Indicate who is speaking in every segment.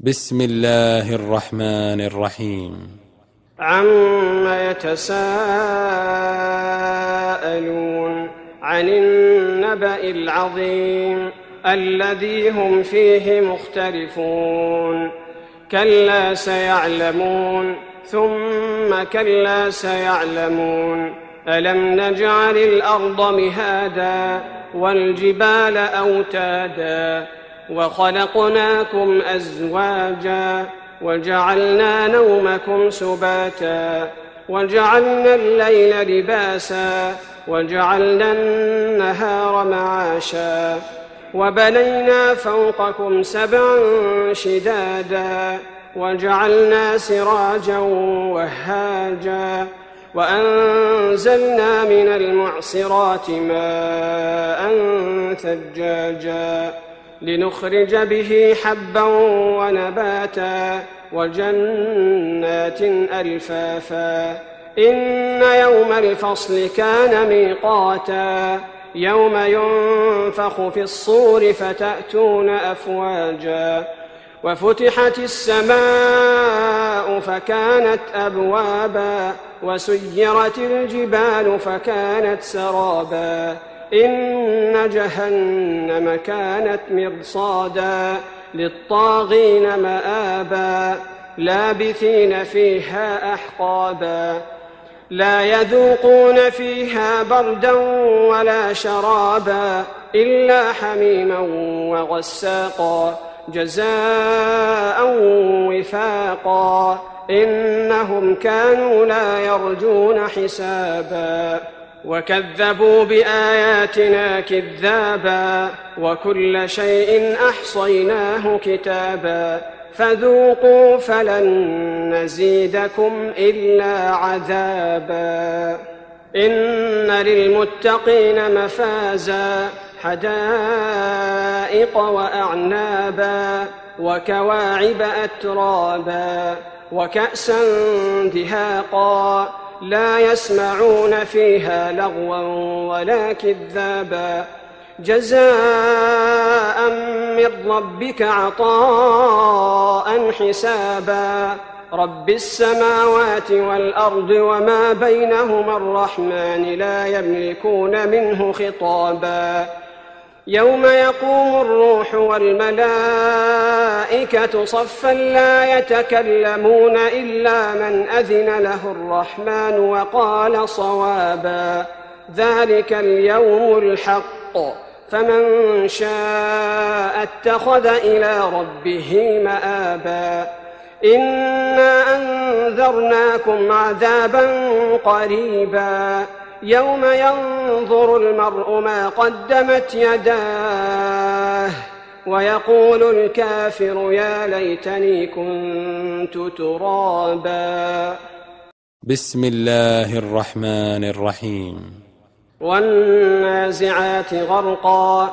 Speaker 1: بسم الله الرحمن الرحيم.
Speaker 2: عم يتساءلون عن النبأ العظيم الذي هم فيه مختلفون كلا سيعلمون ثم كلا سيعلمون ألم نجعل الأرض مهادا والجبال أوتادا وخلقناكم أزواجا وجعلنا نومكم سباتا وجعلنا الليل لباسا وجعلنا النهار معاشا وبنينا فوقكم سبعا شدادا وجعلنا سراجا وهاجا وأنزلنا من المعصرات ماء ثجاجا لنخرج به حبا ونباتا وجنات ألفافا إن يوم الفصل كان ميقاتا يوم ينفخ في الصور فتأتون أفواجا وفتحت السماء فكانت أبوابا وسيرت الجبال فكانت سرابا إن جهنم كانت مرصادا للطاغين مآبا لابثين فيها أحقابا لا يذوقون فيها بردا ولا شرابا إلا حميما وغساقا جزاء وفاقا إنهم كانوا لا يرجون حسابا وكذبوا بآياتنا كذابا وكل شيء أحصيناه كتابا فذوقوا فلن نزيدكم إلا عذابا إن للمتقين مفازا حدائق وأعنابا وكواعب أترابا وكأسا دهاقا لا يسمعون فيها لغوا ولا كذابا جزاء من ربك عطاء حسابا رب السماوات والأرض وما بينهما الرحمن لا يملكون منه خطابا يوم يقوم الروح والملائكة صفا لا يتكلمون إلا من أذن له الرحمن وقال صوابا ذلك اليوم الحق فمن شاء اتخذ إلى ربه مآبا إنا أنذرناكم عذابا قريبا يوم ينظر المرء ما قدمت يداه ويقول الكافر يا ليتني كنت ترابا.
Speaker 1: بسم الله الرحمن الرحيم.
Speaker 2: والنازعات غرقا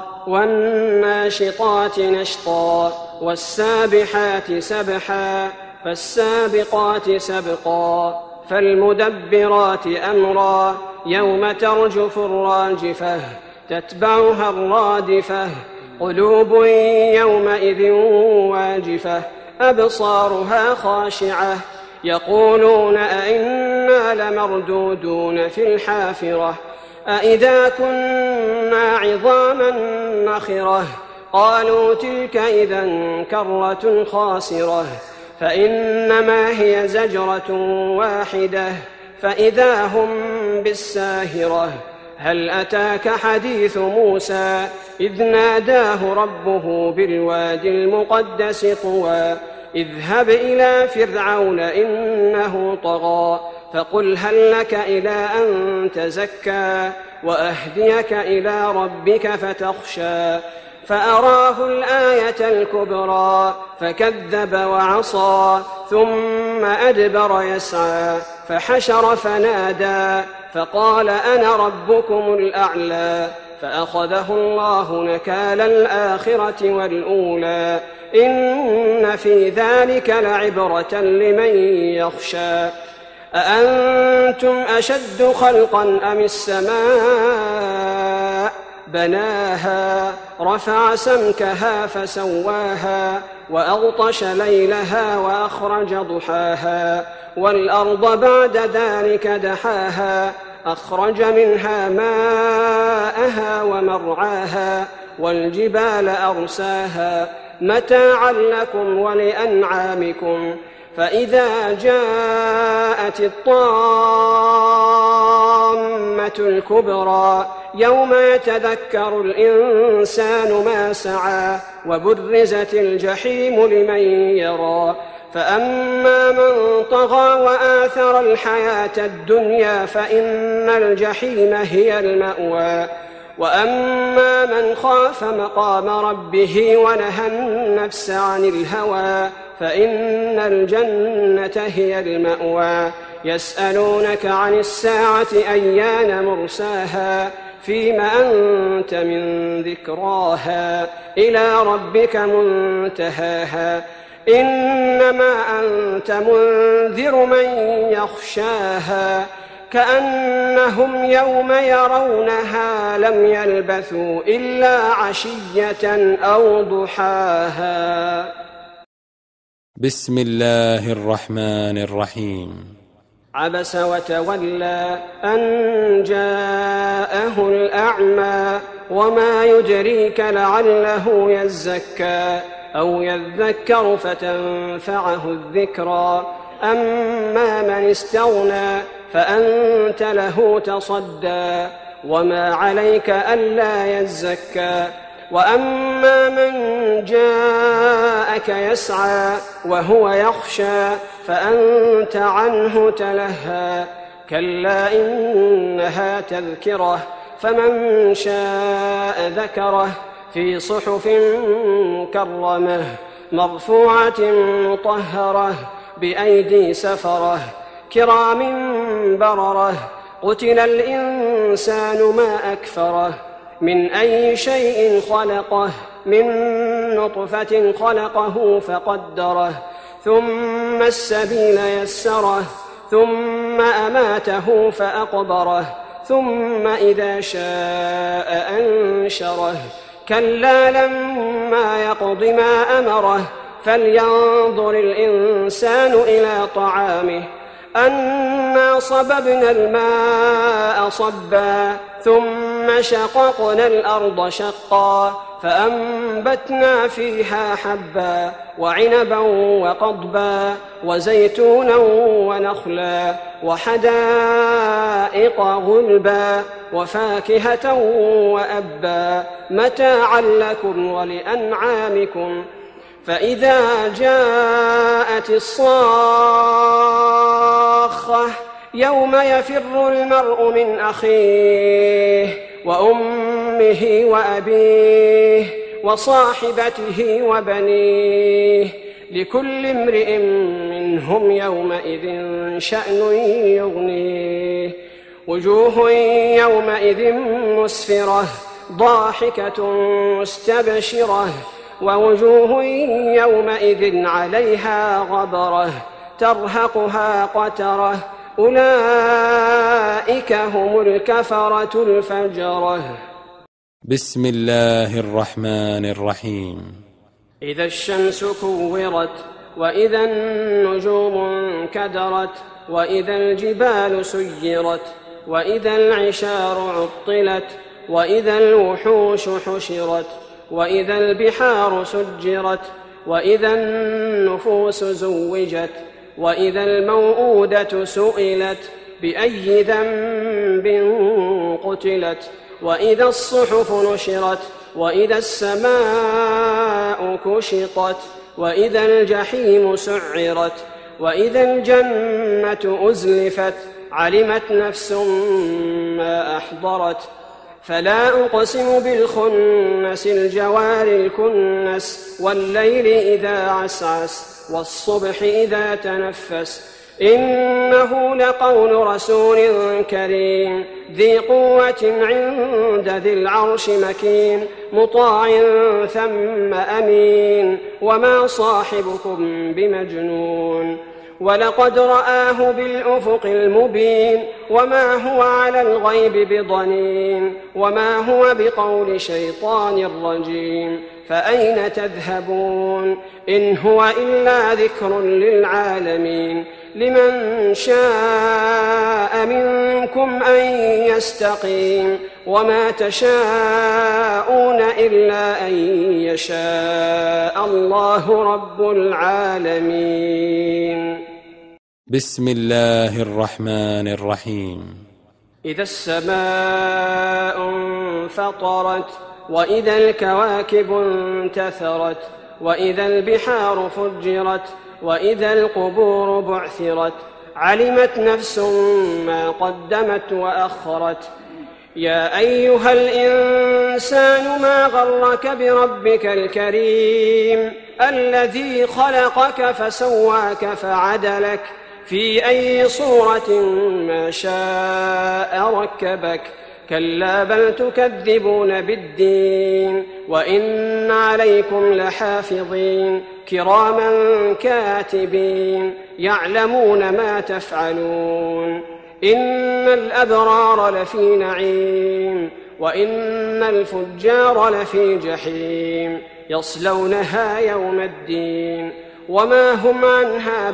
Speaker 2: والناشطات نشطا والسابحات سبحا فالسابقات سبقا فالمدبرات أمرا يوم ترجف الراجفة تتبعها الرادفة قلوب يومئذ واجفة أبصارها خاشعة يقولون أئنا لمردودون في الحافرة أئذا كنا عظاما نخرة قالوا تلك إذا كرة خاسرة فإنما هي زجرة واحدة فإذا هم بالساهرة هل أتاك حديث موسى إذ ناداه ربه بالوادي المقدس طوى اذهب إلى فرعون إنه طغى فقل هل لك إلى أن تزكى وأهديك إلى ربك فتخشى فأراه الآية الكبرى فكذب وعصى ثم أدبر يسعى فحشر فنادى فقال أنا ربكم الأعلى فأخذه الله نكال الآخرة والأولى إن في ذلك لعبرة لمن يخشى أأنتم أشد خلقا أم السماء بناها رفع سمكها فسواها وأغطش ليلها وأخرج ضحاها والأرض بعد ذلك دحاها أخرج منها ماءها ومرعاها والجبال أرساها متاعا لكم ولأنعامكم فإذا جاءت الطامة الكبرى يوم يتذكر الإنسان ما سعى وبرزت الجحيم لمن يرى فأما من طغى وآثر الحياة الدنيا فإن الجحيم هي المأوى وأما من خاف مقام ربه ونهى النفس عن الهوى فإن الجنة هي المأوى يسألونك عن الساعة أيان مرساها فيم أنت من ذكراها إلى ربك منتهاها إنما أنت منذر من يخشاها كأنهم يوم يرونها لم يلبثوا إلا عشية أو ضحاها.
Speaker 1: بسم الله الرحمن الرحيم.
Speaker 2: عبس وتولى أن جاءه الأعمى وما يدريك لعله يزكى أو يذكر فتنفعه الذكرى أما من استغنى فأنت له تصدى وما عليك ألا يزكى وأما من جاءك يسعى وهو يخشى فأنت عنه تلهى كلا إنها تذكرة فمن شاء ذكره في صحف مكرمة مرفوعة مطهرة بأيدي سفرة كرام بررة قتل الإنسان ما أكفره من أي شيء خلقه من نطفة خلقه فقدره ثم السبيل يسره ثم أماته فأقبره ثم إذا شاء أنشره كلا لما يقض ما أمره فلينظر الإنسان إلى طعامه أنا صببنا الماء صبا ثم شققنا الأرض شقا فأنبتنا فيها حبا وعنبا وقضبا وزيتونا ونخلا وحدائق غلبا وفاكهة وأبا متاعا لكم ولأنعامكم فإذا جاءت الصاخة يوم يفر المرء من أخيه وأمه وأبيه وصاحبته وبنيه لكل امرئ منهم يومئذ شأن يغنيه وجوه يومئذ مسفرة ضاحكة مستبشرة ووجوه يومئذ عليها غبرة ترهقها قترة أولئك هم الكفرة الفجرة.
Speaker 1: بسم الله الرحمن الرحيم.
Speaker 2: إذا الشمس كورت وإذا النجوم انكدرت وإذا الجبال سيرت وإذا العشار عطلت وإذا الوحوش حشرت وإذا البحار سجرت وإذا النفوس زوجت وإذا الموءودة سئلت بأي ذنب قتلت وإذا الصحف نشرت وإذا السماء كشطت وإذا الجحيم سعرت وإذا الجنة أزلفت علمت نفس ما أحضرت فلا أقسم بالخنس الجوار الكنس والليل إذا عسعس والصبح إذا تنفس إنه لقول رسول كريم ذي قوة عند ذي العرش مكين مطاع ثم أمين وما صاحبكم بمجنون ولقد رآه بالأفق المبين وما هو على الغيب بضنين وما هو بقول شيطان رجيم فأين تذهبون إن هو إلا ذكر للعالمين لمن شاء منكم أن يستقيم وما تشاءون إلا أن يشاء الله رب العالمين.
Speaker 1: بسم الله الرحمن الرحيم.
Speaker 2: إذا السماء انفطرت وإذا الكواكب انتثرت وإذا البحار فجرت وإذا القبور بعثرت علمت نفس ما قدمت وأخرت. يا أيها الإنسان ما غرك بربك الكريم الذي خلقك فسواك فعدلك في أي صورة ما شاء ركبك. كلا بل تكذبون بالدين وإن عليكم لحافظين كراما كاتبين يعلمون ما تفعلون. إن الأبرار لفي نعيم وإن الفجار لفي جحيم يصلونها يوم الدين وما هم عنها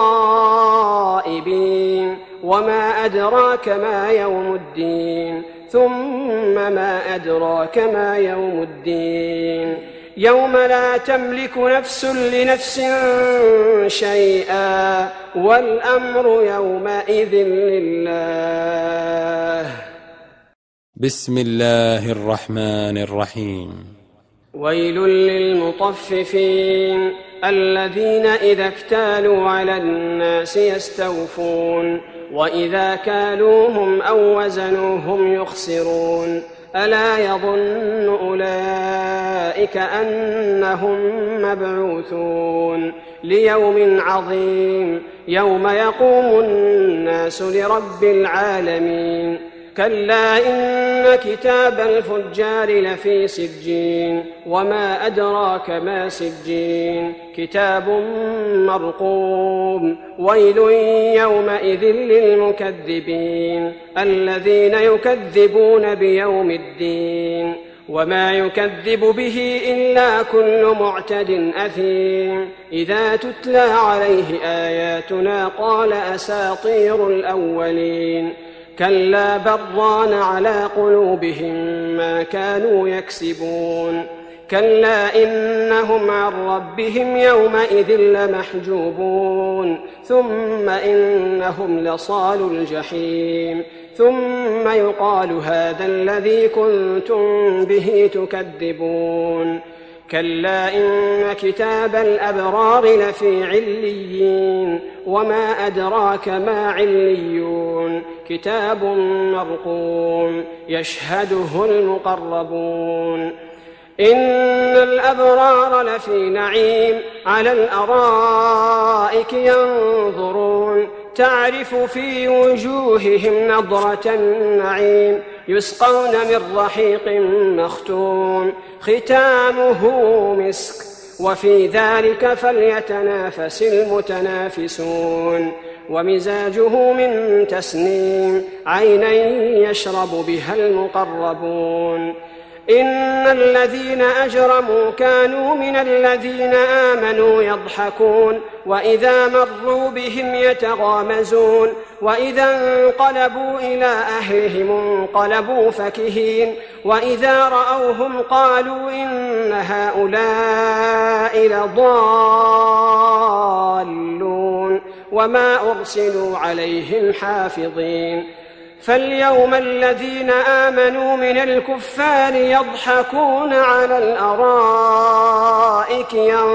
Speaker 2: بغائبين. وما أدراك ما يوم الدين ثم ما أدراك ما يوم الدين يوم لا تملك نفس لنفس شيئا والأمر يومئذ لله.
Speaker 1: بسم الله الرحمن الرحيم.
Speaker 2: ويل للمطففين الذين إذا اكتالوا على الناس يستوفون وإذا كالوهم أو وزنوهم يخسرون. ألا يظن أولئك أنهم مبعوثون ليوم عظيم يوم يقوم الناس لرب العالمين. كلا إن كتاب الفجار لفي سجين وما أدراك ما سجين كتاب مرقوم. ويل يومئذ للمكذبين الذين يكذبون بيوم الدين وما يكذب به إلا كل معتد أثيم. إذا تتلى عليه آياتنا قال أساطير الأولين. كلا بل ران على قلوبهم ما كانوا يكسبون. كلا إنهم عن ربهم يومئذ لمحجوبون ثم إنهم لصالو الجحيم ثم يقال هذا الذي كنتم به تكذبون. كلا إن كتاب الأبرار لفي عليين وما أدراك ما عليون كتاب مرقوم يشهده المقربون. إن الأبرار لفي نعيم على الأرائك ينظرون تعرف في وجوههم نضرة النعيم يسقون من رحيق مختوم ختامه مسك وفي ذلك فليتنافس المتنافسون. ومزاجه من تسنيم عينا يشرب بها المقربون. إن الذين أجرموا كانوا من الذين آمنوا يضحكون وإذا مروا بهم يتغامزون وإذا انقلبوا إلى أهلهم انقلبوا فكهين وإذا رأوهم قالوا إن هؤلاء لضالون وما أرسلوا عليهم حافظين. فاليوم الذين آمنوا من الكفار يضحكون على الأرائك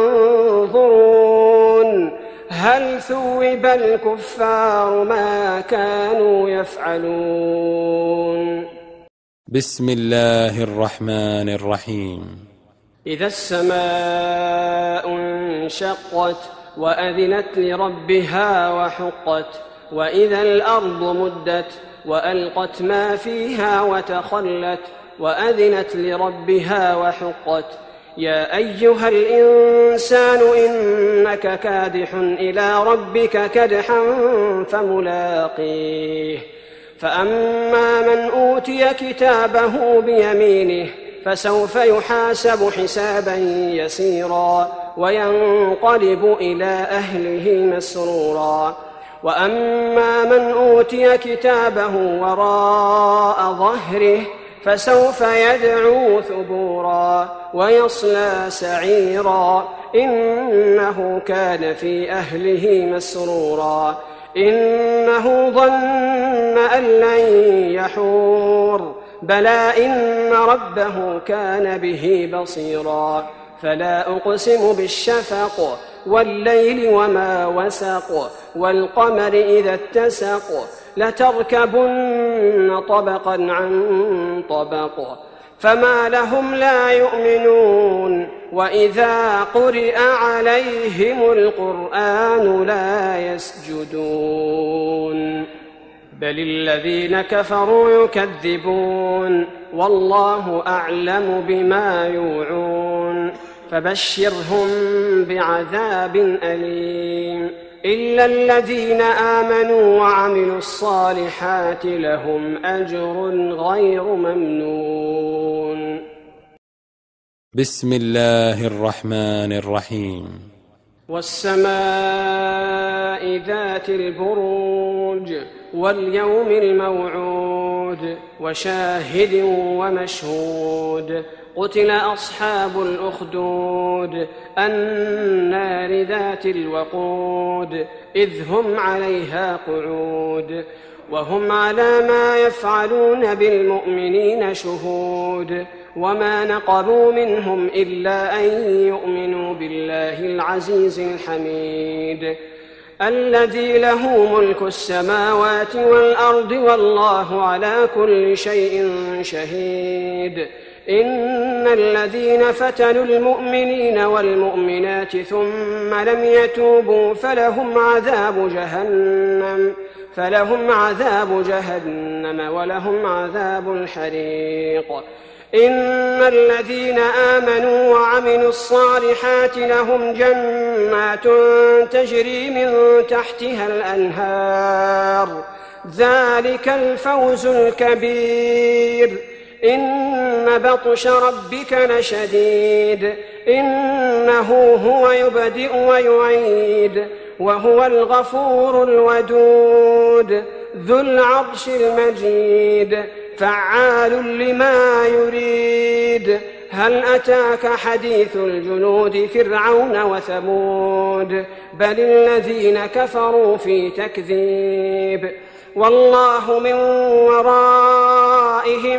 Speaker 2: ينظرون هل ثوب الكفار ما كانوا يفعلون.
Speaker 1: بسم الله الرحمن الرحيم.
Speaker 2: إذا السماء انشقت وأذنت لربها وحقت وإذا الأرض مدت وألقت ما فيها وتخلت وأذنت لربها وحقت. يا أيها الإنسان إنك كادح إلى ربك كدحا فملاقيه فأما من أوتي كتابه بيمينه فسوف يحاسب حسابا يسيرا وينقلب إلى أهله مسرورا وأما من أوتي كتابه وراء ظهره فسوف يدعو ثبورا ويصلى سعيرا إنه كان في أهله مسرورا إنه ظن أن لن يحور بلى إن ربه كان به بصيرا فلا أقسم بالشفق والليل وما وسق والقمر إذا اتسق لتركبن طبقا عن طبق فما لهم لا يؤمنون وإذا قرئ عليهم القرآن لا يسجدون بل الذين كفروا يكذبون والله أعلم بما يوعون فبشرهم بعذاب أليم إلا الذين آمنوا وعملوا الصالحات لهم أجر غير ممنون.
Speaker 1: بسم الله الرحمن الرحيم.
Speaker 2: والسماء ذات البروج واليوم الموعود وشاهد ومشهود قتل أصحاب الأخدود النار ذات الوقود إذ هم عليها قعود وهم على ما يفعلون بالمؤمنين شهود وما نقموا منهم إلا أن يؤمنوا بالله العزيز الحميد الذي له ملك السماوات والأرض والله على كل شيء شهيد إن الذين فتنوا المؤمنين والمؤمنات ثم لم يتوبوا فلهم عذاب جهنم ولهم عذاب الحريق إن الذين آمنوا وعملوا الصالحات لهم جنات تجري من تحتها الأنهار ذلك الفوز الكبير إن بطش ربك لشديد إنه هو يبدئ ويعيد وهو الغفور الودود ذو العرش المجيد فعال لما يريد هل أتاك حديث الجنود فرعون وثمود بل الذين كفروا في تكذيب والله من ورائهم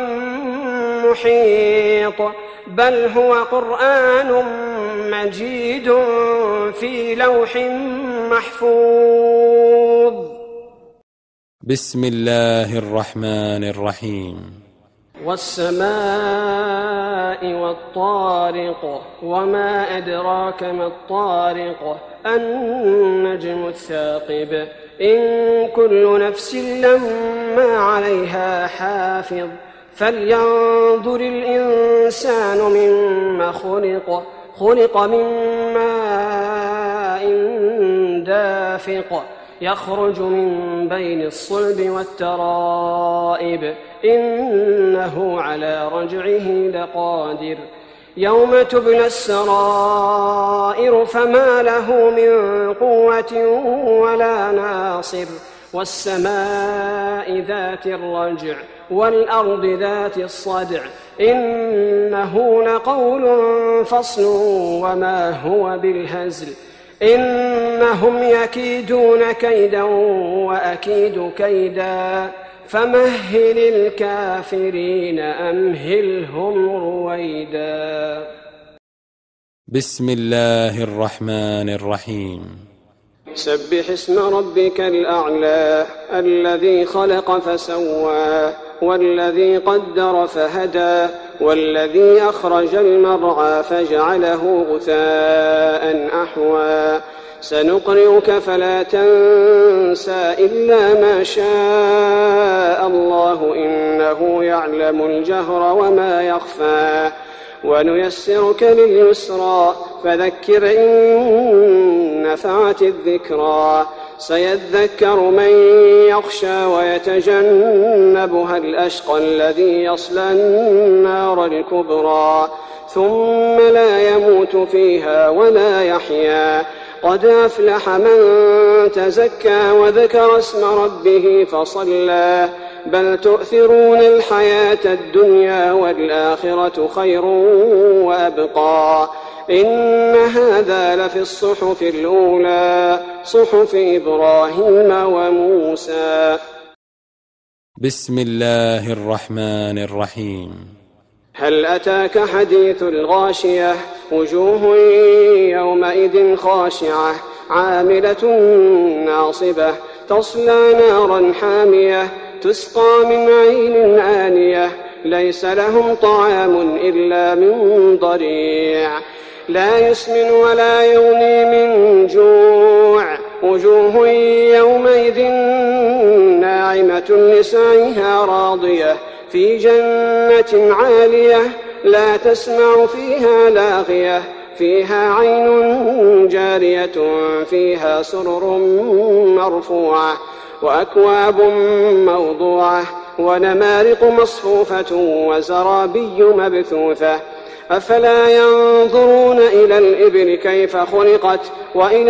Speaker 2: محيط بل هو قرآن مجيد في لوح محفوظ.
Speaker 1: بسم الله الرحمن الرحيم.
Speaker 2: والسماء والطارق وما أدراك ما الطارق النجم الثاقب إن كل نفس لما عليها حافظ فلينظر الإنسان مما خلق من ماء دافق يخرج من بين الصلب والترائب إنه على رجعه لقادر يوم تبلى السرائر فما له من قوة ولا ناصر والسماء ذات الرجع والأرض ذات الصدع إنه لقول فصل وما هو بالهزل إنهم يكيدون كيدا وأكيد كيدا فمهل الكافرين أمهلهم رويدا.
Speaker 1: بسم الله الرحمن الرحيم.
Speaker 2: سبح اسم ربك الأعلى الذي خلق فسوى والذي قدر فهدى والذي أخرج المرعى فجعله غثاء أحوى سنقرئك فلا تنسى إلا ما شاء الله إنه يعلم الجهر وما يخفى ونيسرك لليسرى فذكر إن نفعت الذكرى سيذكر من يخشى ويتجنبها الأشقى الذي يصلى النار الكبرى ثم لا يموت فيها ولا يحيا قد أفلح من تزكى وذكر اسم ربه فصلى بل تؤثرون الحياة الدنيا والآخرة خير وأبقى إن هذا لفي الصحف الأولى صحف إبراهيم وموسى.
Speaker 1: بسم الله الرحمن الرحيم.
Speaker 2: هل أتاك حديث الغاشية وجوه يومئذ خاشعة عاملة ناصبة تصلى نارا حامية تسقى من عين آنية ليس لهم طعام إلا من ضريع لا يسمن ولا يغني من جوع وجوه يومئذ ناعمة لسعيها راضية في جنة عالية لا تسمع فيها لاغية فيها عين جارية فيها سرر مرفوعة وأكواب موضوعة ونمارق مصفوفة وزرابي مبثوثة أفلا ينظرون إلى الإبل كيف خلقت وإلى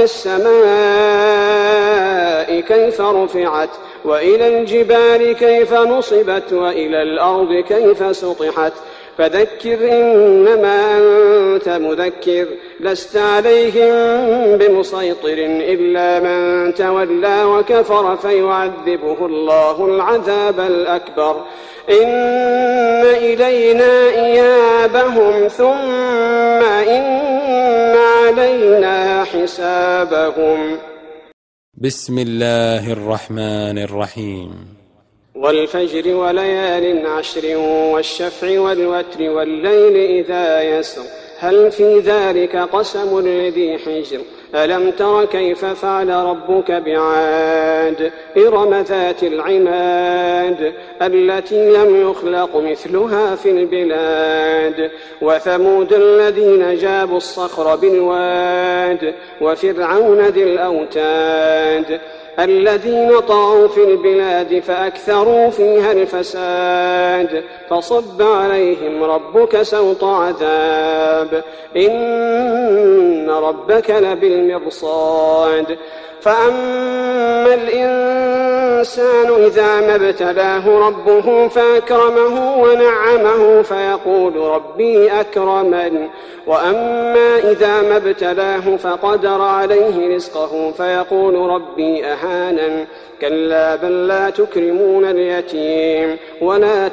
Speaker 2: السماء كيف رفعت وإلى الجبال كيف نصبت وإلى الأرض كيف سطحت فذكر إنما أنت مذكر لست عليهم بمسيطر إلا من تولى وكفر فيعذبه الله العذاب الأكبر إن إلينا إيابهم ثم إن علينا حسابهم. بسم الله الرحمن الرحيم. والفجر وليال عشر والشفع والوتر والليل إذا يسر هل في ذلك قسم لذي حجر ألم تر كيف فعل ربك بعاد إرم ذات العماد التي لم يخلق مثلها في البلاد وثمود الذين جابوا الصخر بالواد وفرعون ذي الأوتاد الذين طغوا في البلاد فأكثروا فيها الفساد فصب عليهم ربك سوط عذاب إن ربك لبالمرصاد فأما الإنسان إذا ما ابتلاه ربه فأكرمه ونعمه فيقول ربي أكرمن وأما إذا ما ابتلاه فقدر عليه رزقه فيقول ربي أهانن كلا بل لا تكرمون اليتيم ولا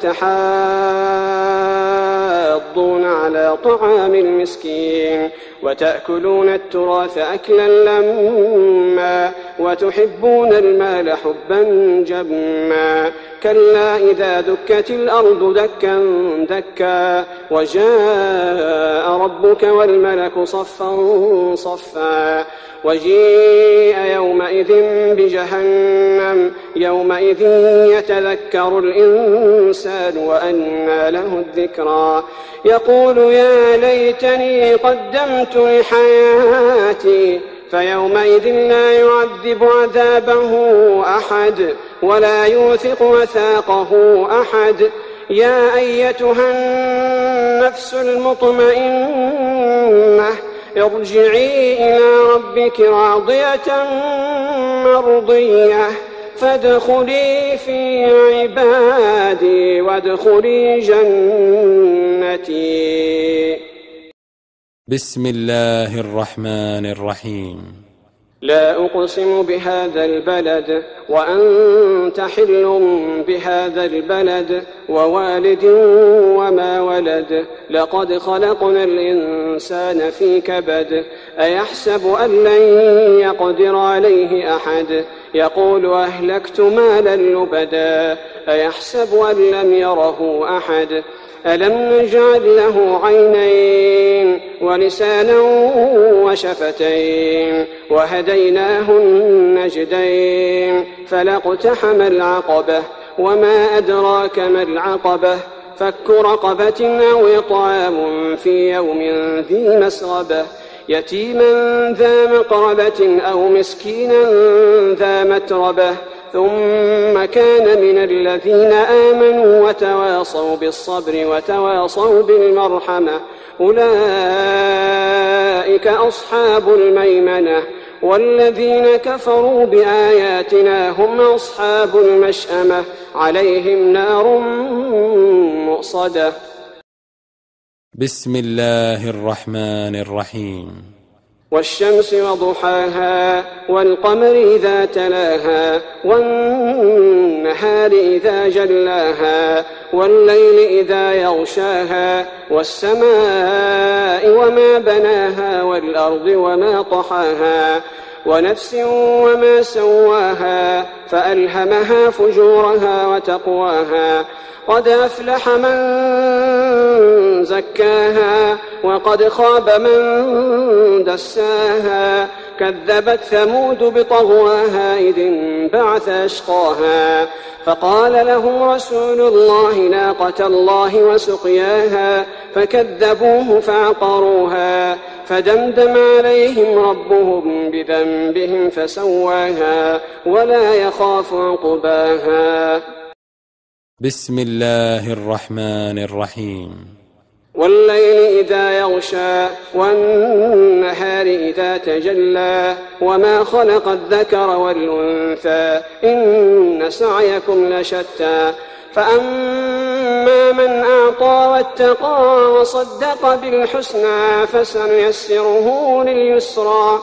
Speaker 2: تحاضون على طعام المسكين وتأكلون التراث أكلا لما وتحبون المال حبا جما كلا إذا دكت الأرض دكا دكا وجاء ربك والملك صفا صفا وجيء يومئذ بجهنم يومئذ يتذكر الإنسان وأنى له الذكرى يقول يا ليتني قدمت لحياتي فيومئذ لا يعذب عذابه أحد ولا يوثق وثاقه أحد يا أيتها النفس المطمئنة ارجعي إلى ربك راضية مرضية فادخلي في عبادي وادخلي جنتي.
Speaker 1: بسم الله الرحمن الرحيم.
Speaker 2: لا أقسم بهذا البلد وأنت حل بهذا البلد ووالد وما ولد لقد خلقنا الإنسان في كبد أيحسب أن لن يقدر عليه أحد يقول أهلكت مالا لبدا أيحسب أن لم يره أحد ألم نجعل له عينين ولسانا وشفتين وهديناه النجدين فلا اقتحم العقبة وما أدراك ما العقبة فك رقبة أو إطعام في يوم ذي مسغبة يتيما ذا مقربة أو مسكينا ذا متربة ثم كان من الذين آمنوا وتواصوا بالصبر وتواصوا بالمرحمة أولئك أصحاب الميمنة والذين كفروا بآياتنا هم أصحاب المشأمة عليهم نار مؤصدة.
Speaker 1: بسم الله الرحمن الرحيم.
Speaker 2: والشمس وضحاها والقمر إذا تلاها والنهار إذا جلاها والليل إذا يغشاها والسماء وما بناها والأرض وما طحاها ونفس وما سواها فألهمها فجورها وتقواها قد أفلح من زكاها وقد خاب من دساها كذبت ثمود بطغواها إذ انبعث أشقاها فقال لهم رسول الله ناقة الله وسقياها فكذبوه فعقروها فدمدم عليهم ربهم بذنبهم فسواها ولا يخاف عقباها.
Speaker 1: بسم الله الرحمن الرحيم.
Speaker 2: والليل إذا يغشى والنهار إذا تجلى وما خلق الذكر والأنثى إن سعيكم لشتى فأما من أعطى واتقى وصدق بالحسنى فسنيسره لليسرى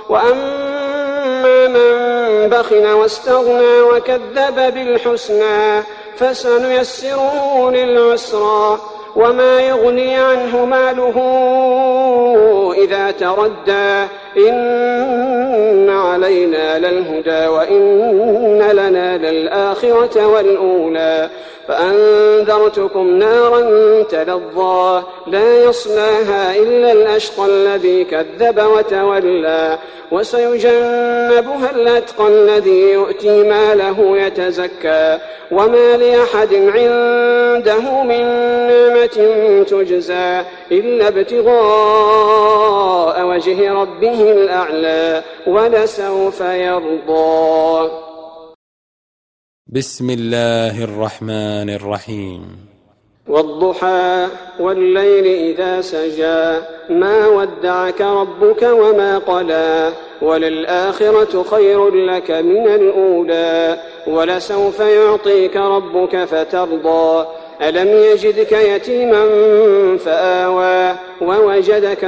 Speaker 2: وأما من بخل واستغنى وكذب بالحسنى فسنيسره للعسرى وما يغني عنه ماله إذا تردى إن علينا للهدى وإن لنا للآخرة والأولى فأنذرتكم نارا تلظى لا يصلاها إلا الأشقى الذي كذب وتولى وسيجنبها الأتقى الذي يؤتي ماله يتزكى وما لأحد عنده من نعمة تجزى إلا ابتغاء وجه ربه الأعلى ولسوف يرضى.
Speaker 1: بسم الله الرحمن الرحيم.
Speaker 2: والضحى والليل إذا سجى ما ودعك ربك وما قلى وللآخرة خير لك من الأولى ولسوف يعطيك ربك فترضى ألم يجدك يتيما فآوى ووجدك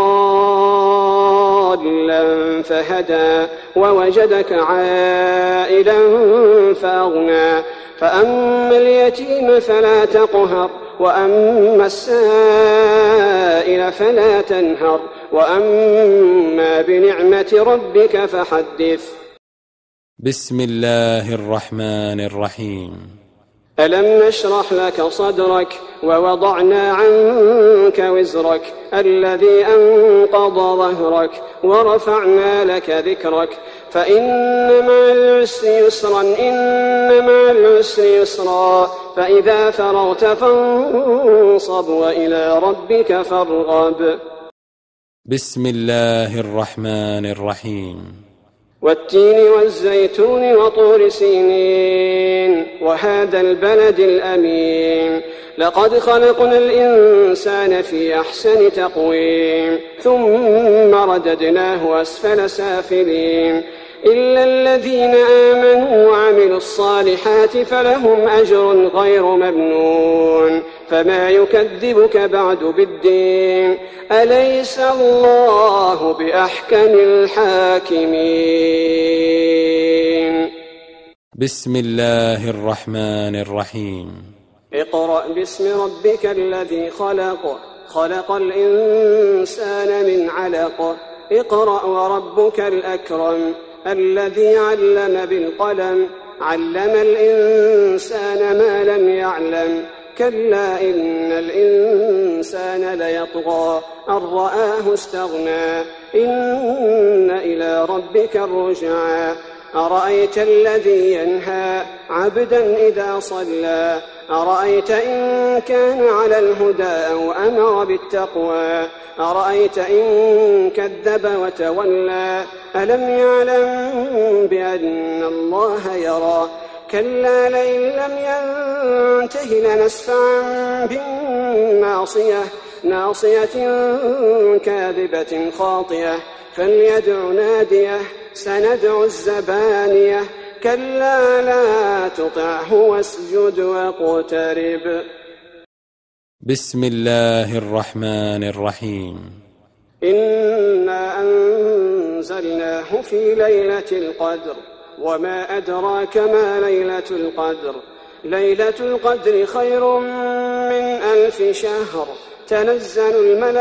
Speaker 2: ضالا فهدى ووجدك عائلا فأغنى فأما اليتيم فلا تقهر وأما السائل فلا تنهر وأما بنعمة ربك فحدث.
Speaker 1: بسم الله الرحمن الرحيم.
Speaker 2: ألم نشرح لك صدرك ووضعنا عنك وزرك الذي أنقض ظهرك ورفعنا لك ذكرك فإن مع العسر يسرا إن مع العسر يسرا فإذا فرغت فانصب وإلى ربك فارغب.
Speaker 1: بسم الله الرحمن الرحيم.
Speaker 2: والتين والزيتون وطور سينين وهذا البلد الأمين لقد خلقنا الإنسان في أحسن تقويم ثم رددناه أسفل سافلين إلا الذين آمنوا وعملوا الصالحات فلهم أجر غير ممنون فما يكذبك بعد بالدين أليس الله بأحكم الحاكمين.
Speaker 1: بسم الله الرحمن الرحيم.
Speaker 2: اقرأ باسم ربك الذي خلق خلق الإنسان من علق اقرأ وربك الأكرم الذي علم بالقلم علم الإنسان ما لم يعلم كلا إن الإنسان ليطغى أن رآه استغنى إن إلى ربك الرجعى أرأيت الذي ينهى عبدا إذا صلى أرأيت إن كان على الهدى أو أمر بالتقوى أرأيت إن كذب وتولى ألم يعلم بأن الله يرى كلا لئن لم ينته لنسفعا بالناصية ناصية كاذبة خاطئة فليدع ناديه سندع الزبانية كلا لا تطعه واسجد واقترب.
Speaker 1: بسم الله الرحمن الرحيم.
Speaker 2: إنا أنزلناه في ليلة القدر وما أدراك ما ليلة القدر ليلة القدر خير من 1000 شهر تنزل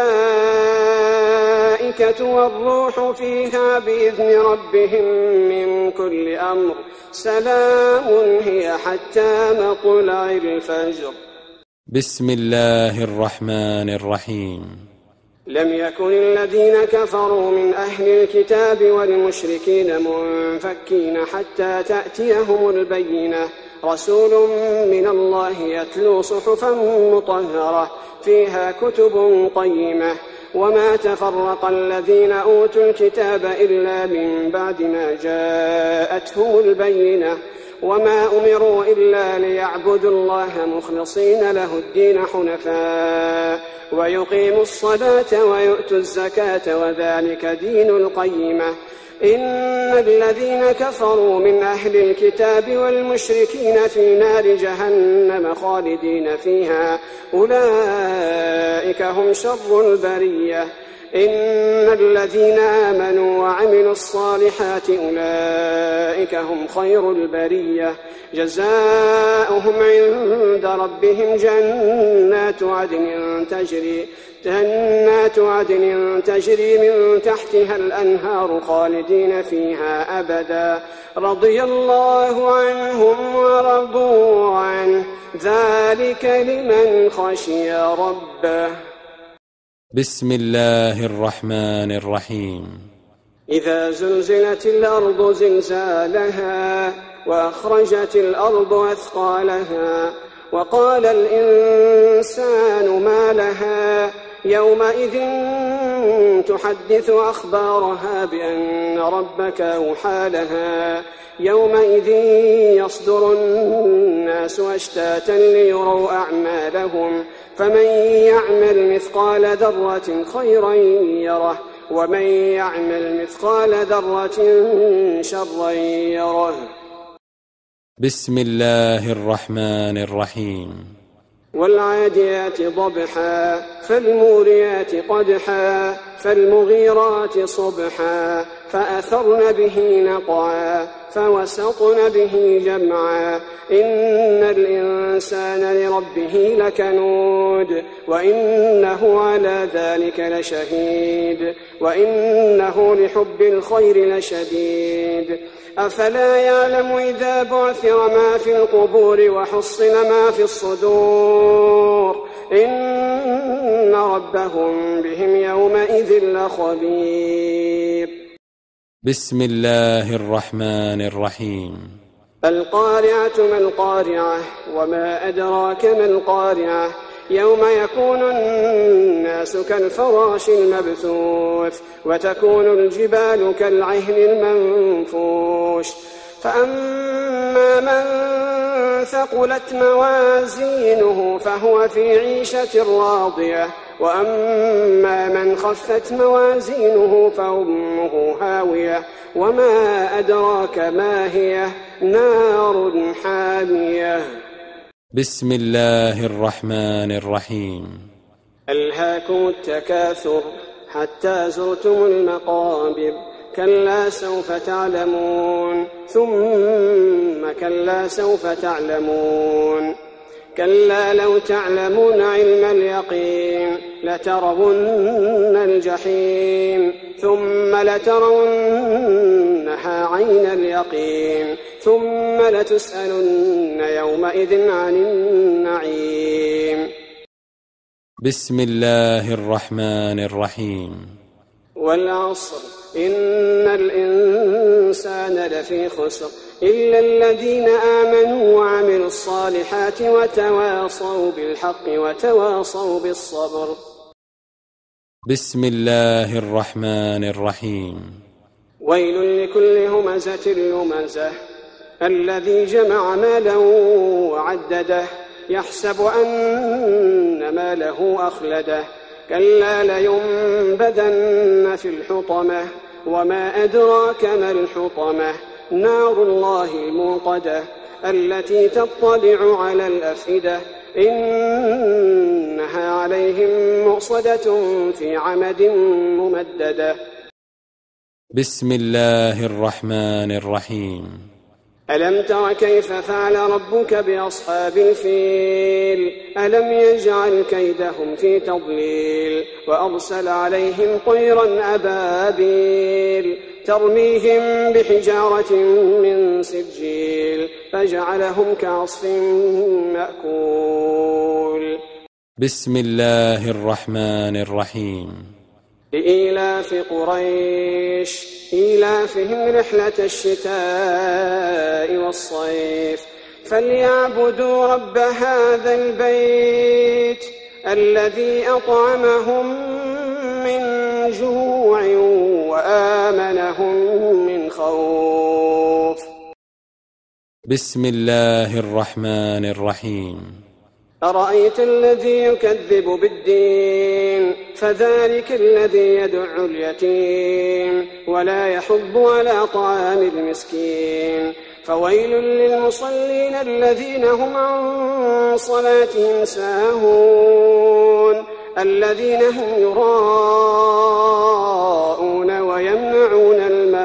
Speaker 2: الملائكة والروح فيها بإذن ربهم من كل أمر سلام هي حتى مطلع الفجر.
Speaker 1: بسم الله الرحمن الرحيم.
Speaker 2: لم يكن الذين كفروا من أهل الكتاب والمشركين منفكين حتى تأتيهم البينة رسول من الله يتلو صحفا مطهرة فيها كتب قيمة وما تفرق الذين أوتوا الكتاب إلا من بعد ما جاءتهم البينة وما أمروا إلا ليعبدوا الله مخلصين له الدين حنفاء ويقيموا الصلاة ويؤتوا الزكاة وذلك دين القيمة إن الذين كفروا من أهل الكتاب والمشركين في نار جهنم خالدين فيها أولئك هم شر البرية إن الذين آمنوا وعملوا الصالحات أولئك هم خير البرية جزاؤهم عند ربهم جنات عدن تجري من تحتها الأنهار خالدين فيها أبدا رضي الله عنهم ورضوا عنه ذلك لمن خشي ربه.
Speaker 1: بسم الله الرحمن الرحيم.
Speaker 2: إذا زلزلت الأرض زلزالها وأخرجت الأرض أثقالها وقال الإنسان ما لها يومئذ تحدث أخبارها بأن ربك أوحى لها يومئذ يصدر الناس أشتاتا ليروا أعمالهم فمن يعمل مثقال ذرة خيرا يره ومن يعمل مثقال ذرة شرا يره.
Speaker 1: بسم الله الرحمن الرحيم.
Speaker 2: والعاديات ضبحا فالموريات قدحا فالمغيرات صبحا فأثرن به نقعا فوسطن به جمعا إن الإنسان لربه لكنود وإنه على ذلك لشهيد وإنه لحب الخير لشديد أفلا يعلم إذا بعثر ما في القبور وحصل ما في الصدور إن ربهم بهم يومئذ لخبير.
Speaker 1: بسم الله الرحمن الرحيم.
Speaker 2: القارعة ما القارعة وما أدراك ما القارعة يوم يكون الناس كالفراش المبثوث وتكون الجبال كالعهن المنفوش فأما من ثقلت موازينه فهو في عيشة راضية وأما من خفت موازينه فأمه هاوية وما أدراك ما هي نار حامية.
Speaker 1: بسم الله الرحمن الرحيم.
Speaker 2: ألهاكم التكاثر حتى زرتم المقابر كلا سوف تعلمون ثم كلا سوف تعلمون كلا لو تعلمون علم اليقين لترون الجحيم ثم لترونها عين اليقين ثم لتسألن يومئذ عن النعيم.
Speaker 1: بسم الله الرحمن الرحيم.
Speaker 2: والعصر إن الإنسان لفي خسر إلا الذين آمنوا وعملوا الصالحات وتواصوا بالحق وتواصوا بالصبر.
Speaker 1: بسم الله الرحمن الرحيم.
Speaker 2: ويل لكل همزة لمزة الذي جمع مالا وعدده يحسب أن ماله أخلده كلا لينبذن في الحطمة وما أدراك ما الحطمة نار الله الموقدة التي تطلع على الأفئدة إنها عليهم مؤصدة في عمد ممددة.
Speaker 1: بسم الله الرحمن الرحيم.
Speaker 2: ألم تر كيف فعل ربك بأصحاب الفيل ألم يجعل كيدهم في تضليل وأرسل عليهم طيرا أبابيل ترميهم بحجارة من سجيل فجعلهم كعصف مأكول.
Speaker 1: بسم الله الرحمن الرحيم.
Speaker 2: لإيلاف قريش إيلافهم رحلة الشتاء والصيف فليعبدوا رب هذا البيت الذي أطعمهم من جوع وآمنهم من خوف.
Speaker 1: بسم الله الرحمن الرحيم.
Speaker 2: أرأيت الذي يكذب بالدين فذلك الذي يدع اليتيم ولا يحض على طعام المسكين فويل للمصلين الذين هم عن صلاتهم ساهون الذين هم يراءون ويمنعون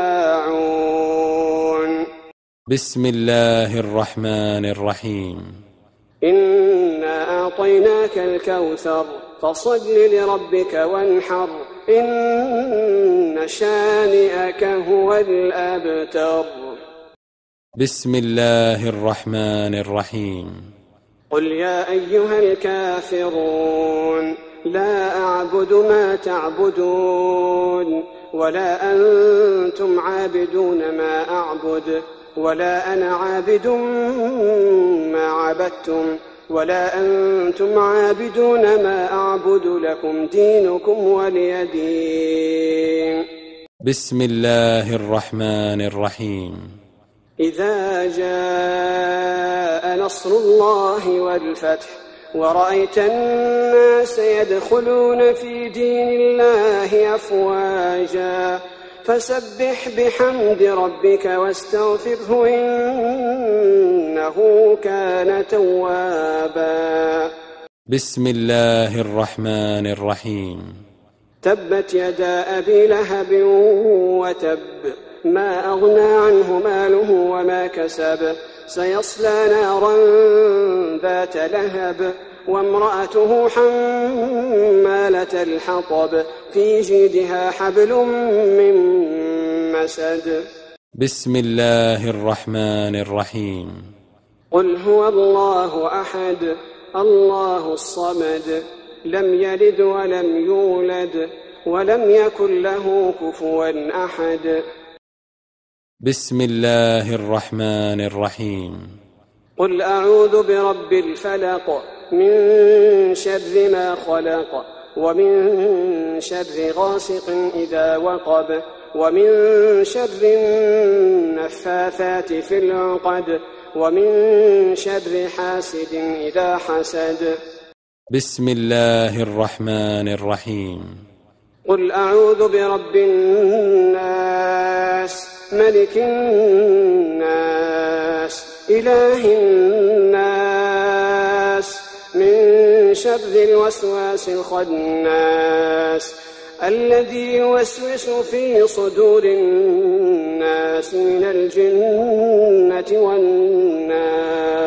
Speaker 2: الماعون.
Speaker 1: بسم الله الرحمن الرحيم.
Speaker 2: إنا أعطيناك الكوثر فصل لربك وانحر إن شانئك هو الأبتر.
Speaker 1: بسم الله الرحمن الرحيم.
Speaker 2: قل يا أيها الكافرون لا أعبد ما تعبدون ولا أنتم عابدون ما أعبد ولا أنا عابد ما عبدتم ولا أنتم عابدون ما أعبد لكم دينكم ولي دين.
Speaker 1: بسم الله الرحمن الرحيم.
Speaker 2: إذا جاء نصر الله والفتح ورأيت الناس يدخلون في دين الله أفواجا فسبح بحمد ربك واستغفره إنه كان توابا.
Speaker 1: بسم الله الرحمن الرحيم.
Speaker 2: تبت يدا أبي لهب وتب ما أغنى عنه ماله وما كسب سيصلى نارا ذات لهب وامرأته حمالة الحطب في جيدها حبل من مسد.
Speaker 1: بسم الله الرحمن الرحيم.
Speaker 2: قل هو الله أحد الله الصمد لم يلد ولم يولد ولم يكن له كفوا أحد.
Speaker 1: بسم الله الرحمن الرحيم.
Speaker 2: قل أعوذ برب الفلق من شر ما خلق ومن شر غاسق إذا وقب ومن شر النفاثات في العقد ومن شر حاسد إذا حسد.
Speaker 1: بسم الله الرحمن الرحيم.
Speaker 2: قل أعوذ برب الناس ملك الناس إله الناس من شر الوسواس الخناس الذي يوسوس في صدور الناس من الجنة والناس.